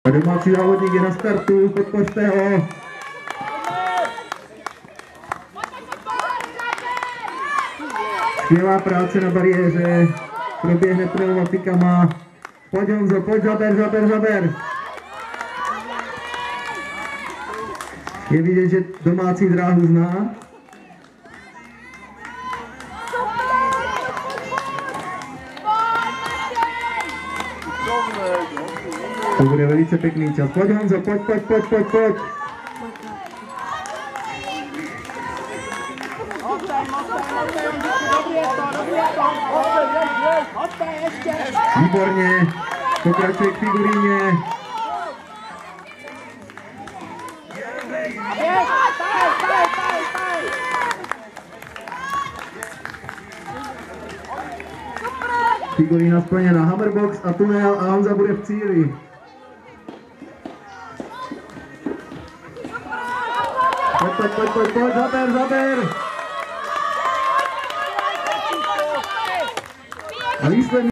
Domácí závodník je na startu, podpořte ho. Skvělá práce na bariéře, proběhne pneumatikama. Pojď Honzo, pojď, zaber. Je vidět, že domácí dráhu zná. To bude velice pěkný čas. Pojď Honzo, pojď. Výborně, pokračuje k figuríně. Figurína splněna, hammerbox a tunel a Honza bude v cíli. Pojď, zaber. A výsledný